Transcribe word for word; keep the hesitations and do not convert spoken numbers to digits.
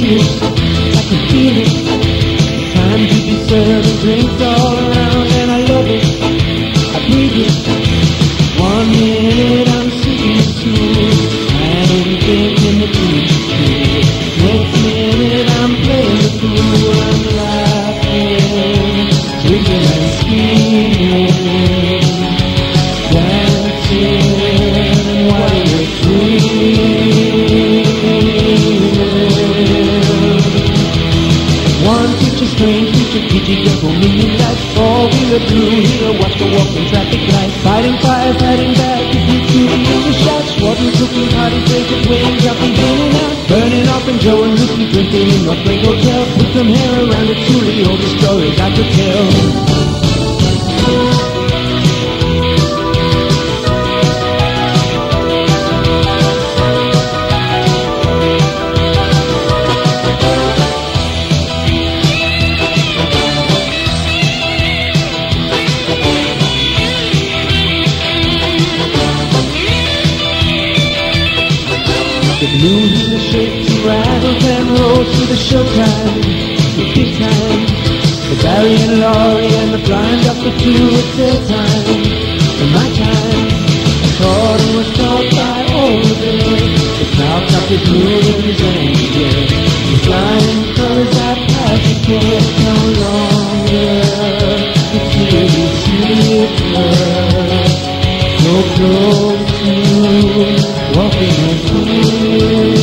feel it, I can feel it. Time to be serving drinks all around, and I love it, I breathe it. One minute I'm sitting cool, smiling, thinking the truth. Next minute I'm playing the fool, I'm laughing, drinking and screaming, dancing while you're dreaming. One picture, strange picture, kitty girl for me, like four-wheeler blue here, watch the walking traffic lights, fighting fires, hiding back, shooting in the shots, swapping, cooking, party, breaking, waiting, jumping, burning out, burning up and Joe and Lucy drinking in North Lake Hotel, put some hair around it, truly all the stories I could tell. Moon in the shapes and rattles and rolls through the showtime, the big time. The Barry and Laurie and the blind doctor too, it's their time, and my time. I taught and was taught by all of them. The cloud top is moving his anger. The flying colors I pass the care no longer. It's really sleepless, so close to walking with you.